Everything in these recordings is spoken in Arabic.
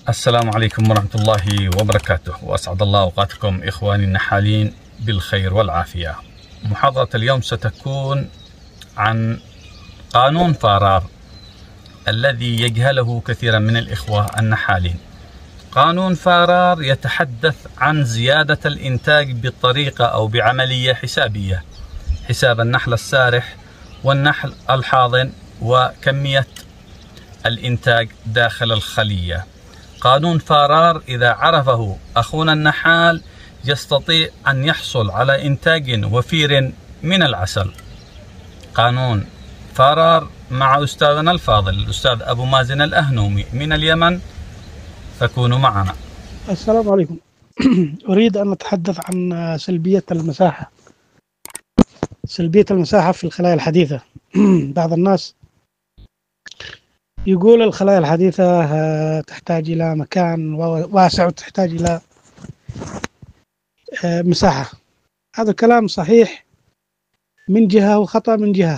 السلام عليكم ورحمة الله وبركاته، وأسعد الله أوقاتكم إخواني النحالين بالخير والعافية. محاضرة اليوم ستكون عن قانون فارار الذي يجهله كثيرا من الإخوة النحالين. قانون فارار يتحدث عن زيادة الإنتاج بطريقة أو بعملية حسابية، حساب النحل السارح والنحل الحاضن وكمية الإنتاج داخل الخلية. قانون فارار إذا عرفه أخونا النحال يستطيع أن يحصل على إنتاج وفير من العسل. قانون فارار مع أستاذنا الفاضل الأستاذ أبو مازن الأهنومي من اليمن، فكونوا معنا. السلام عليكم. أريد أن أتحدث عن سلبية المساحة. سلبية المساحة في الخلايا الحديثة. بعض الناس يقول الخلايا الحديثة تحتاج إلى مكان واسع وتحتاج إلى مساحة. هذا كلام صحيح من جهة وخطأ من جهة.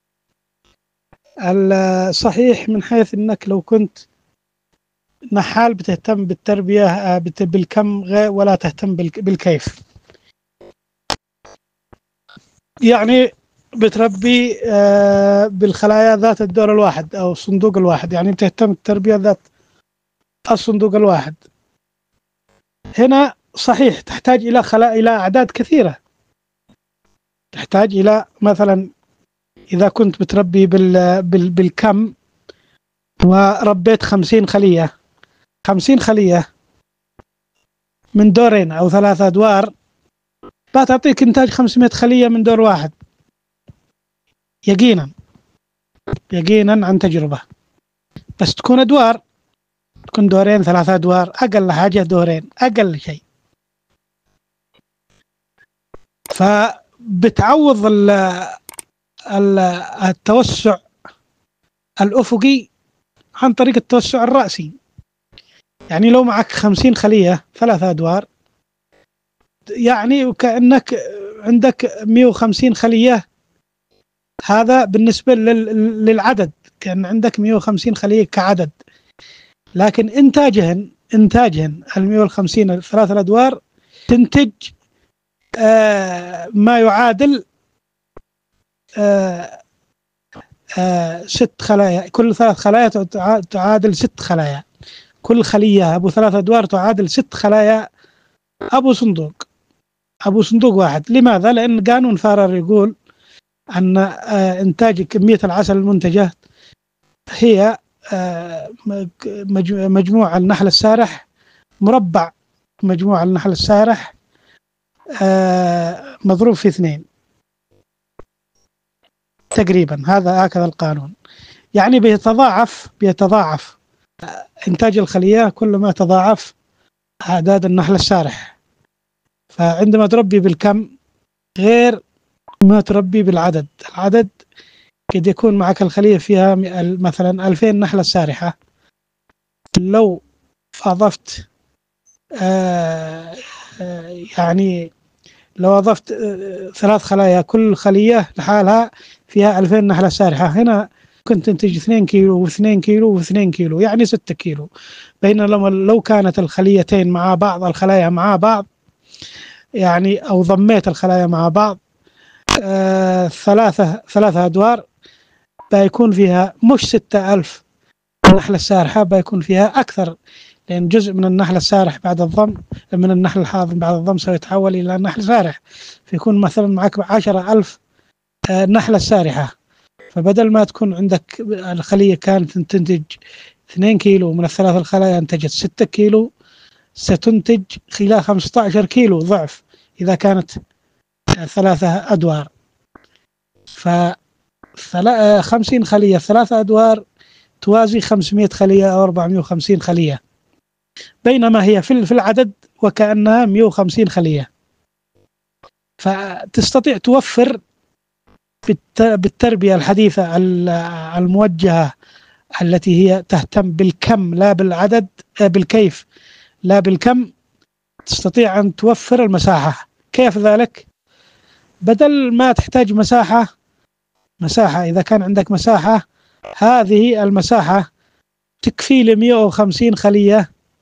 الصحيح من حيث أنك لو كنت نحال بتهتم بالتربية بالكم ولا تهتم بالكيف، يعني بتربي بالخلايا ذات الدور الواحد أو الصندوق الواحد، يعني بتهتم بالتربية ذات الصندوق الواحد. هنا صحيح تحتاج إلى أعداد كثيرة، تحتاج إلى مثلا إذا كنت بتربي بالكم وربيت 50 خلية، 50 خلية من دورين أو 3 أدوار بتعطيك إنتاج 500 خلية من دور واحد، يقينا عن تجربة. بس تكون أدوار، تكون دورين 3 أدوار، أقل حاجة دورين أقل شيء. فبتعوض التوسع الأفقي عن طريق التوسع الرأسي. يعني لو معك 50 خلية 3 أدوار، يعني وكأنك عندك 150 خلية. هذا بالنسبة للعدد، كان عندك 150 خلية كعدد، لكن إنتاجهن 150 3 الأدوار تنتج ما يعادل 6 خلايا. كل 3 خلايا تعادل 6 خلايا. كل خلية أبو 3 أدوار تعادل 6 خلايا أبو صندوق واحد. لماذا؟ لأن قانون فارار يقول أن إنتاج كمية العسل المنتجة هي مجموع النحل السارح مربع مجموع النحل السارح مضروب في 2 تقريبا. هكذا القانون، يعني بيتضاعف إنتاج الخلية كل ما تضاعف أعداد النحل السارح. فعندما تربي بالكم غير ما تربي بالعدد. العدد قد يكون معك الخلية فيها مثلا 2000 نحلة سارحة، لو أضفت يعني لو أضفت 3 خلايا كل خلية لحالها فيها 2000 نحلة سارحة، هنا كنت تنتج 2 كيلو و2 كيلو و2 كيلو، يعني 6 كيلو. بينما لو كانت الخليتين مع بعض، الخلايا مع بعض، يعني أو ضميت الخلايا مع بعض 3 أدوار، بيكون فيها مش 6000 نحلة سارحة، بيكون فيها أكثر، لأن جزء من النحل السارح بعد الضم من النحل الحاضن بعد الضم سيتحول إلى نحل سارح، فيكون مثلا معك 10,000 نحلة سارحة. فبدل ما تكون عندك الخلية كانت تنتج 2 كيلو، من ال3 الخلايا انتجت 6 كيلو، ستنتج خلال 15 كيلو ضعف إذا كانت 3 أدوار. 50 خلية 3 أدوار توازي 500 خلية أو 450 خلية، بينما هي في العدد وكأنها 150 خلية. فتستطيع توفر بالتربية الحديثة الموجهة التي هي تهتم بالكم لا بالعدد، بالكيف لا بالكم، تستطيع أن توفر المساحة. كيف ذلك؟ بدل ما تحتاج مساحة، إذا كان عندك مساحة، هذه المساحة تكفي ل 150 خلية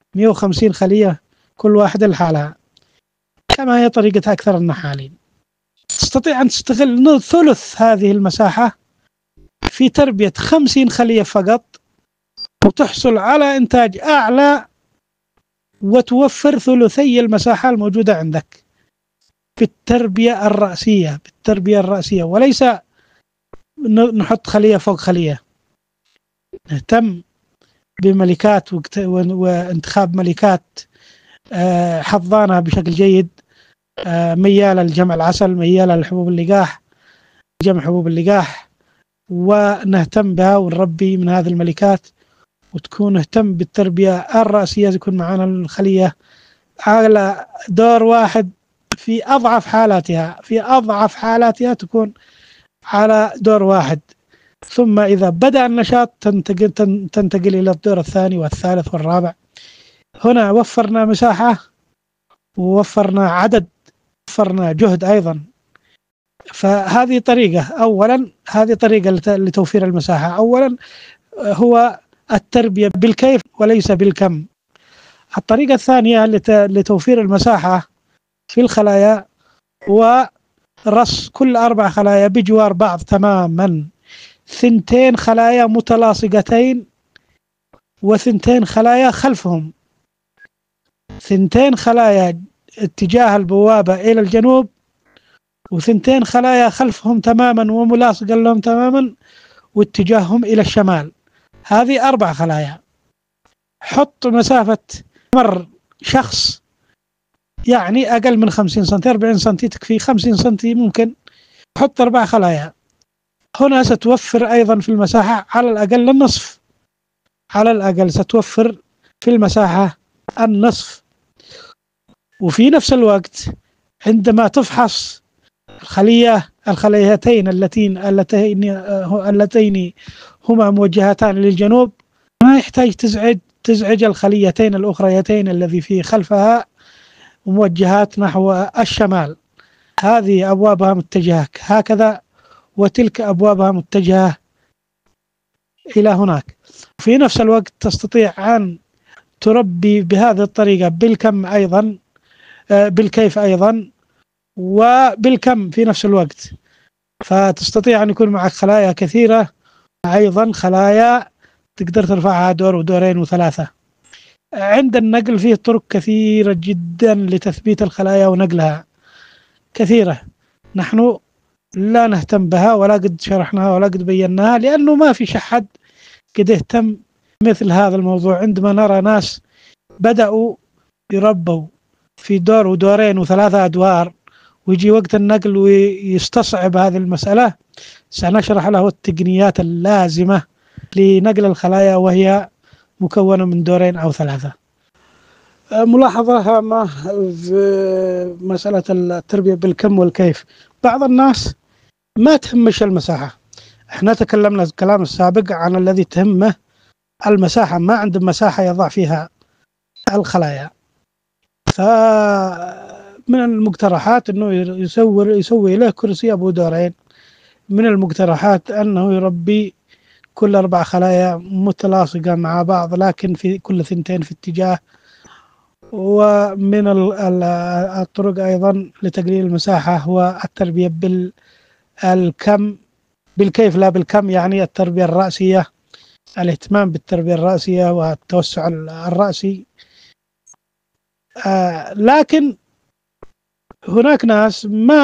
150 خلية كل واحدة لحالها، كما هي طريقة أكثر النحالين. تستطيع أن تستغل ثلث هذه المساحة في تربية 50 خلية فقط، وتحصل على إنتاج أعلى وتوفر ثلثي المساحة الموجودة عندك بالتربية الرأسية، وليس نحط خلية فوق خلية. نهتم بملكات وانتخاب ملكات حفظانها بشكل جيد، ميالة لجمع العسل، ميالة لحبوب اللقاح، جمع حبوب اللقاح، ونهتم بها ونربي من هذه الملكات، وتكون نهتم بالتربية الرأسية، تكون معنا الخلية على دور واحد في أضعف حالاتها تكون على دور واحد، ثم إذا بدأ النشاط تنتقل إلى الدور الثاني والثالث والرابع. هنا وفرنا مساحة ووفرنا عدد، وفرنا جهد أيضا. فهذه طريقة لتوفير المساحة. أولا هو التربية بالكيف وليس بالكم. الطريقة الثانية لتوفير المساحة في الخلايا ورص كل 4 خلايا بجوار بعض تماما، 2 خلايا متلاصقتين و2 خلايا خلفهم، 2 خلايا اتجاه البوابة إلى الجنوب، و2 خلايا خلفهم تماما وملاصقا لهم تماما واتجاههم إلى الشمال. هذه 4 خلايا. حط مسافة مر شخص يعني أقل من 50 سنتي، 40 سنتي تكفي، 50 سنتي ممكن. حط 4 خلايا. هنا ستوفر أيضا في المساحة على الأقل النصف، على الأقل ستوفر في المساحة النصف. وفي نفس الوقت عندما تفحص الخليتين اللتين هما موجهتان للجنوب، ما يحتاج تزعج الخليتين الأخريتين الذي في خلفها موجهات نحو الشمال. هذه أبوابها متجهة هكذا، وتلك أبوابها متجهة إلى هناك. في نفس الوقت تستطيع أن تربي بهذه الطريقة بالكم أيضا، بالكيف أيضا وبالكم في نفس الوقت. فتستطيع أن يكون معك خلايا كثيرة، أيضا خلايا تقدر ترفعها دور ودورين و3. عند النقل فيه طرق كثيرة جدا لتثبيت الخلايا ونقلها، كثيرة نحن لا نهتم بها ولا قد شرحناها ولا قد بيناها، لأنه ما في شحد قد يهتم مثل هذا الموضوع. عندما نرى ناس بدأوا يربوا في دور ودورين و3 أدوار، ويجي وقت النقل ويستصعب هذه المسألة، سنشرح له التقنيات اللازمة لنقل الخلايا وهي مكونة من دورين أو 3. ملاحظة هامة في مسألة التربية بالكم والكيف. بعض الناس ما تهمش المساحة. احنا تكلمنا الكلام السابق عن الذي تهمه المساحة، ما عنده مساحة يضع فيها الخلايا. فمن المقترحات أنه يسوي له كرسي أبو دورين. من المقترحات أنه يربي كل 4 خلايا متلاصقة مع بعض، لكن في كل 2 في اتجاه. ومن الطرق أيضا لتقليل المساحة هو التربية بالكيف لا بالكم، يعني التربية الرأسية، الاهتمام بالتربية الرأسية والتوسع الرأسي. لكن هناك ناس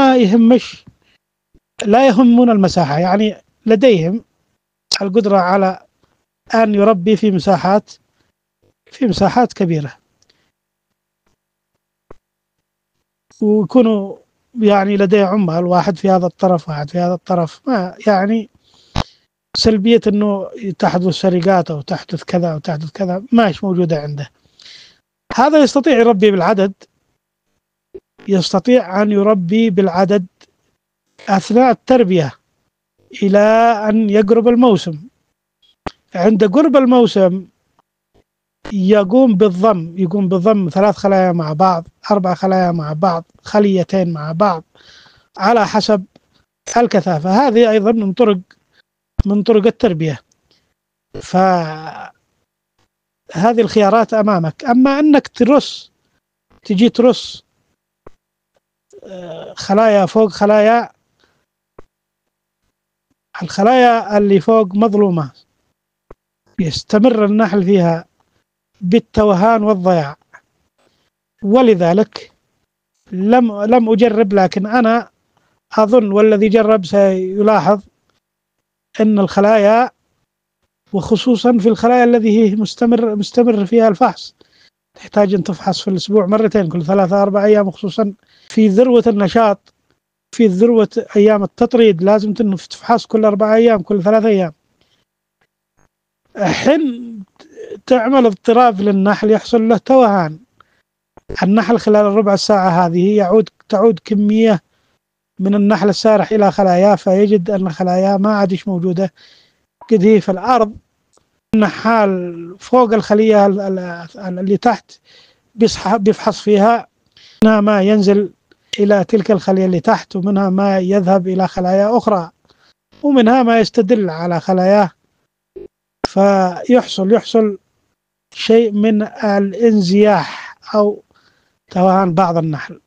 لا يهمون المساحة، يعني لديهم القدرة على أن يربي في مساحات كبيرة، ويكونوا يعني لديه عمال، واحد في هذا الطرف واحد في هذا الطرف. ما يعني سلبية أنه تحدث سرقات أو تحدث كذا أو تحدث كذا ماش موجودة عنده. هذا يستطيع يربي بالعدد، يستطيع أن يربي بالعدد أثناء التربية إلى أن يقرب الموسم. عند قرب الموسم يقوم بالضم 3 خلايا مع بعض، 4 خلايا مع بعض، خليتين مع بعض، على حسب الكثافة. هذه أيضا من طرق التربية. فهذه هذه الخيارات أمامك. أما أنك تجي ترص خلايا فوق خلايا، الخلايا اللي فوق مظلومة يستمر النحل فيها بالتوهان والضياع. ولذلك لم أجرب، لكن أنا أظن والذي جرب سيلاحظ أن الخلايا، وخصوصا في الخلايا التي هي مستمر فيها الفحص، تحتاج أن تفحص في الأسبوع مرتين كل 3-4 أيام، خصوصا في ذروة النشاط، في ذروة أيام التطريد لازم تفحص كل 4 أيام كل 3 أيام. حين تعمل اضطراب للنحل يحصل له توهان. النحل خلال الربع ساعة هذه تعود كمية من النحل السارح إلى خلاياه، فيجد أن خلاياه ما عادش موجودة، قد هي في الأرض. النحال فوق الخلية اللي تحت بيفحص فيها، منها ما ينزل إلى تلك الخلية اللي تحت، ومنها ما يذهب إلى خلايا أخرى، ومنها ما يستدل على خلاياه، فيحصل شيء من الانزياح أو توهان بعض النحل.